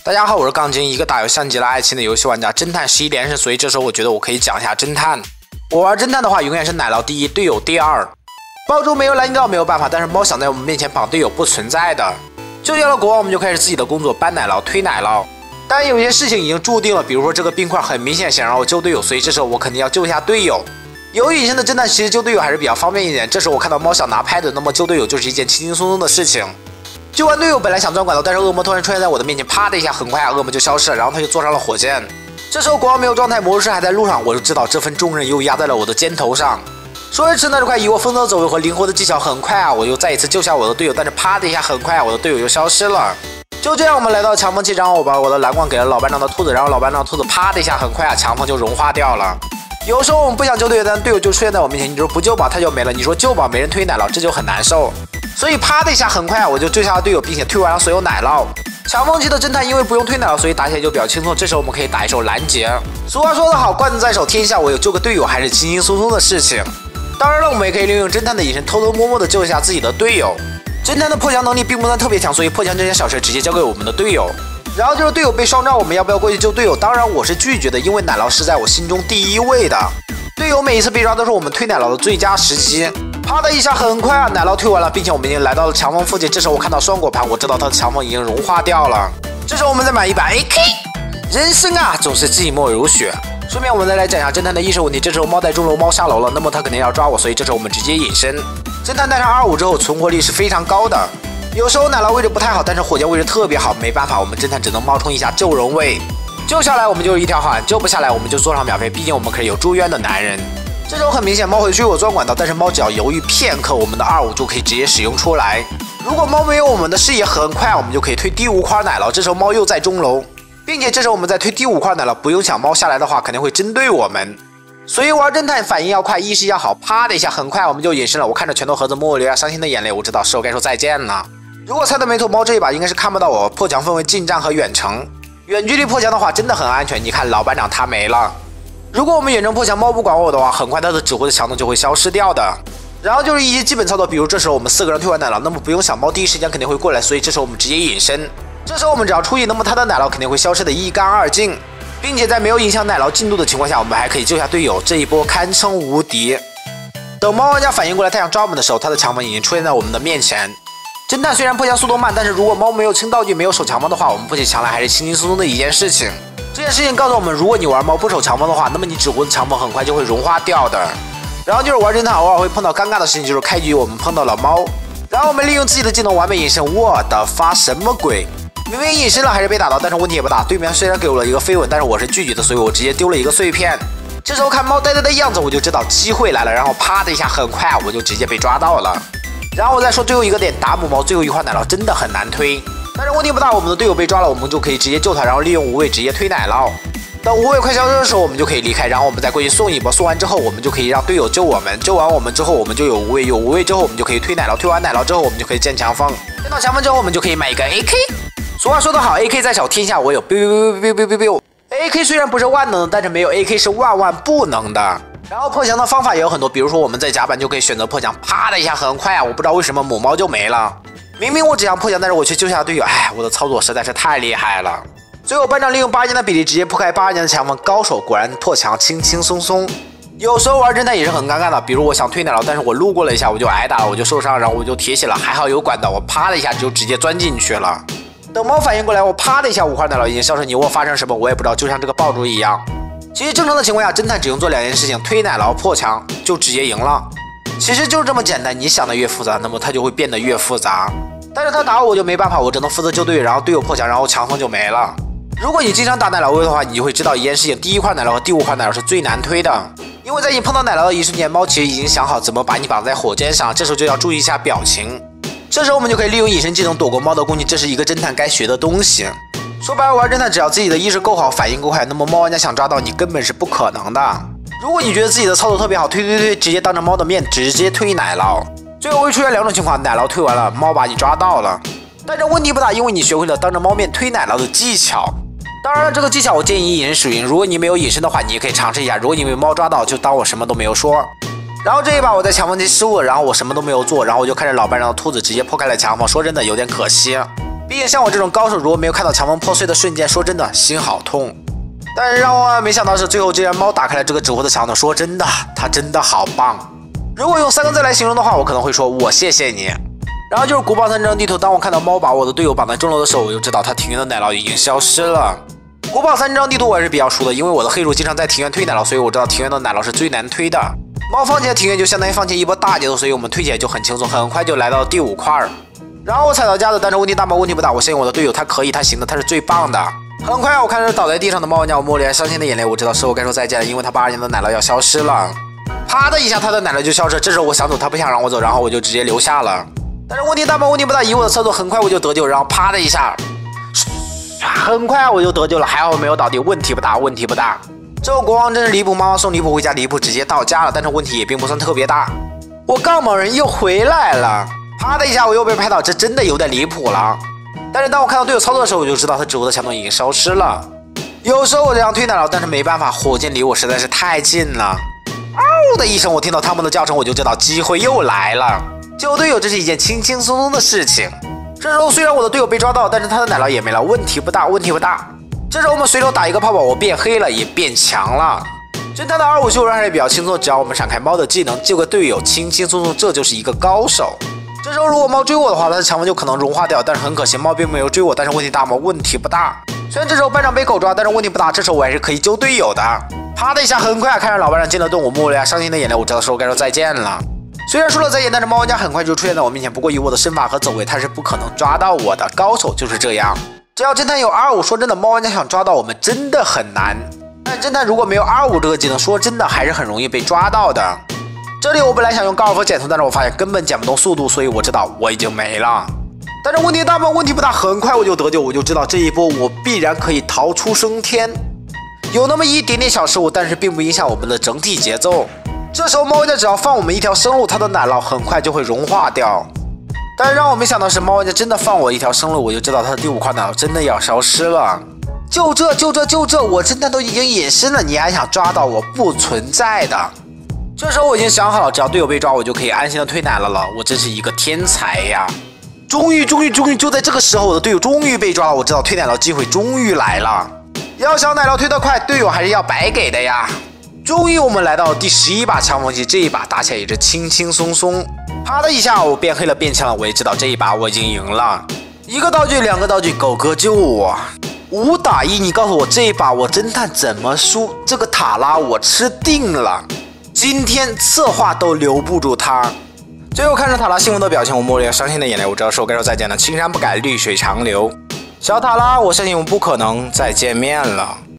大家好，我是杠精，一个打游像极了爱情的游戏玩家，侦探11连胜，所以这时候我觉得我可以讲一下侦探。我玩侦探的话，永远是奶酪第一，队友第二。包中没有蓝道没有办法，但是猫想在我们面前绑队友不存在的。救掉了国王，我们就开始自己的工作，搬奶酪、推奶酪。但有些事情已经注定了，比如说这个冰块很明显想让我救队友，所以这时候我肯定要救一下队友。有隐身的侦探其实救队友还是比较方便一点。这时候我看到猫想拿拍的，那么救队友就是一件轻轻松松的事情。救完队友，本来想钻管道，但是恶魔突然出现在我的面前，啪的一下，很快恶魔就消失了，然后他就坐上了火箭。这时候国王没有状态，魔术师还在路上，我就知道这份重任又压在了我的肩头上。说时迟那时快，以我风骚走位和灵活的技巧，很快我又再一次救下我的队友，但是啪的一下，很快我的队友又消失了。就这样，我们来到强风期，然后我把我的蓝光给了老班长的兔子，然后老班长的兔子啪的一下，很快强风就融化掉了。有时候我们不想救队友，但队友就出现在我面前，你说不救吧，他就没了；你说救吧，没人推奶酪，这就很难受。所以啪的一下，很快我就救下了队友，并且推完了所有奶酪。强风期的侦探因为不用推奶酪，所以打起来就比较轻松。这时候我们可以打一手拦截。俗话说得好，罐子在手，天下我有，救个队友还是轻轻松松的事情。当然了，我们也可以利用侦探的隐身，偷偷摸摸的救一下自己的队友。侦探的破墙能力并不算特别强，所以破墙这件小事直接交给我们的队友。然后就是队友被双招，我们要不要过去救队友？当然我是拒绝的，因为奶酪是在我心中第一位的。队友每一次被抓都是我们推奶酪的最佳时机。啪的一下，很快奶酪推完了，并且我们已经来到了强风附近。这时候我看到双果盘，我知道它的强风已经融化掉了。这时候我们再买一把 AK。人生啊，总是寂寞如雪。顺便我们再来讲一下侦探的意识问题。这时候猫在钟楼，猫下楼了，那么他肯定要抓我，所以这时候我们直接隐身。侦探带上25之后，存活率是非常高的。有时候奶酪位置不太好，但是火箭位置特别好，没办法，我们侦探只能冒充一下救人位。救下来我们就是一条好汉，救不下来我们就坐上秒飞，毕竟我们可是有住院的男人。这时候很明显，猫会追我钻管道，但是猫只要犹豫片刻，我们的25就可以直接使用出来。如果猫没有我们的视野，很快我们就可以推第5块奶酪。这时候猫又在钟楼，并且这时候我们再推第5块奶酪，不用想猫下来的话肯定会针对我们。所以玩侦探反应要快，意识要好，啪的一下，很快我们就隐身了。我看着拳头盒子，默默流下伤心的眼泪，我知道是时候该说再见了。如果猜的没错，猫这一把应该是看不到我。破墙分为近战和远程，远距离破墙的话真的很安全。你看老班长他没了。如果我们远程破墙，猫不管我的话，很快它的指挥的强度就会消失掉的。然后就是一些基本操作，比如这时候我们4个人推完奶酪，那么不用想，猫第一时间肯定会过来，所以这时候我们直接隐身。这时候我们只要出意，那么它的奶酪肯定会消失的一干二净，并且在没有影响奶酪进度的情况下，我们还可以救下队友，这一波堪称无敌。等猫玩家反应过来，他想抓我们的时候，他的强风已经出现在我们的面前。侦探虽然破墙速度慢，但是如果猫没有清道具，没有守强风的话，我们破起墙来还是轻轻松松的一件事情。这件事情告诉我们，如果你玩猫不守强风的话，那么你指挥的强风很快就会融化掉的。然后就是玩侦探偶尔会碰到尴尬的事情，就是开局我们碰到了猫，然后我们利用自己的技能完美隐身。我的发什么鬼？明明隐身了还是被打到，但是问题也不大。对面虽然给我了一个飞吻，但是我是拒绝的，所以我直接丢了一个碎片。这时候看猫呆呆的样子，我就知道机会来了，然后啪的一下，很快我就直接被抓到了。然后我再说最后一个点，打母猫最后一块奶酪真的很难推。但是问题不大，我们的队友被抓了，我们就可以直接救他，然后利用无畏直接推奶酪。等无畏快消失的时候，我们就可以离开，然后我们再过去送一波，送完之后我们就可以让队友救我们，救完我们之后我们就有无畏，有无畏之后我们就可以推奶酪，推完奶酪之后我们就可以建强风，建到强风之后我们就可以买一个 AK。俗话说得好 ，AK 在手，天下我有。AK 虽然不是万能的，但是没有 AK 是万万不能的。然后破墙的方法也有很多，比如说我们在甲板就可以选择破墙，啪的一下很快啊！我不知道为什么母猫就没了。明明我只想破墙，但是我却救下队友，哎，我的操作实在是太厉害了。最后班长利用82年的比例直接破开82年的强风，高手果然破墙轻轻松松。有时候玩侦探也是很尴尬的，比如我想推奶酪，但是我路过了一下我就挨打了，我就受伤，然后我就铁血了，还好有管道，我啪的一下就直接钻进去了。等猫反应过来，我啪的一下5块奶酪已经消失，你问我发生什么我也不知道，就像这个爆竹一样。其实正常的情况下，侦探只用做2件事情，推奶酪破墙就直接赢了。其实就是这么简单，你想的越复杂，那么它就会变得越复杂。但是他打我就没办法，我只能负责救队友，然后队友破墙，然后强风就没了。如果你经常打奶酪位的话，你就会知道一件事情，第1块奶酪和第5块奶酪是最难推的，因为在你碰到奶酪的一瞬间，猫其实已经想好怎么把你绑在火箭上，这时候就要注意一下表情。这时候我们就可以利用隐身技能躲过猫的攻击，这是一个侦探该学的东西。说白了，玩侦探只要自己的意识够好，反应够快，那么猫玩家想抓到你根本是不可能的。如果你觉得自己的操作特别好，推，直接当着猫的面直接推奶酪，最后会出现2种情况，奶酪推完了，猫把你抓到了。但这问题不大，因为你学会了当着猫面推奶酪的技巧。当然了，这个技巧我建议隐身使用，如果你没有隐身的话，你也可以尝试一下。如果你被猫抓到，就当我什么都没有说。然后这一把我在强风期失误了，然后我什么都没有做，然后我就看着老班长的兔子直接破开了强风，说真的有点可惜。 毕竟像我这种高手，如果没有看到墙峰破碎的瞬间，说真的心好痛。但是让我没想到是，最后这只猫打开了这个纸糊的墙头。说真的，它真的好棒。如果用3个字来形容的话，我可能会说我谢谢你。然后就是古堡3这张地图，当我看到猫把我的队友绑在钟楼的时候，我就知道他庭院的奶酪已经消失了。古堡3这张地图我也是比较熟的，因为我的黑主经常在庭院推奶酪，所以我知道庭院的奶酪是最难推的。猫放弃了庭院就相当于放弃一波大节奏，所以我们推起来就很轻松，很快就来到第5块。然后我踩到夹子，但是问题大吗？问题不大，我相信我的队友，他可以，他行的，他是最棒的。很快我看着倒在地上的猫玩家，我抹了伤心的眼泪，我知道是我该说再见了，因为他82年的奶酪要消失了。啪的一下，他的奶酪就消失，这时候我想走，他不想让我走，然后我就直接留下了。但是问题大吗？问题不大，以我的策略很快我就得救，然后啪的一下，很快我就得救了，还好没有倒地，问题不大，问题不大。这国王真是离谱，妈妈送离谱回家，离谱直接到家了，但是问题也并不算特别大。我杠某人又回来了，啪的一下我又被拍倒，这真的有点离谱了。但是当我看到队友操作的时候，我就知道他指挥的墙头已经消失了。有时候我这样推奶酪，但是没办法，火箭离我实在是太近了。嗷的一声，我听到他们的叫声，我就知道机会又来了。救队友这是一件轻轻松松的事情。这时候虽然我的队友被抓到，但是他的奶酪也没了，问题不大，问题不大。这时候我们随手打一个泡泡，我变黑了，也变强了。侦探的2-5修人还是比较轻松，只要我们闪开猫的技能，救个队友轻轻松松，这就是一个高手。这时候如果猫追我的话，它的强风就可能融化掉，但是很可惜猫并没有追我，但是问题大吗？问题不大。虽然这时候班长被狗抓，但是问题不大，这时候我还是可以救队友的。啪的一下，很快看着老班长进了洞，我抹了下伤心的眼泪，我知道时候该说再见了。虽然说了再见，但是猫玩家很快就出现在我面前，不过以我的身法和走位，他是不可能抓到我的，高手就是这样。只要侦探有2-5，说真的，猫玩家想抓到我们真的很难。但侦探如果没有2-5这个技能，说真的还是很容易被抓到的。这里我本来想用高尔夫减速，但是我发现根本减不动速度，所以我知道我已经没了。但是问题大吗？问题不大，很快我就得救，我就知道这一波我必然可以逃出升天。有那么一点点小失误，但是并不影响我们的整体节奏。这时候猫玩家只要放我们一条生路，它的奶酪很快就会融化掉。但是让我没想到是，猫玩家真的放我一条生路，我就知道他的第5块奶酪真的要消失了。就这，我侦探都已经隐身了，你还想抓到我？不存在的。这时候我已经想好了，只要队友被抓，我就可以安心的推奶酪了。我真是一个天才呀！终于，就在这个时候，我的队友终于被抓了。我知道推奶酪机会终于来了。要想奶酪推得快，队友还是要白给的呀。终于我们来到第11把强风机，这一把打起来也是轻轻松松。啪的一下，我变黑了，变强了。我也知道这一把我已经赢了。1个道具，2个道具，狗哥救我！5打1，你告诉我这一把我侦探怎么输？这个塔拉我吃定了。今天策划都留不住他。最后看着塔拉幸福的表情，我抹了一伤心的眼泪。我知道是我该说再见了。青山不改，绿水长流。小塔拉，我相信我们不可能再见面了。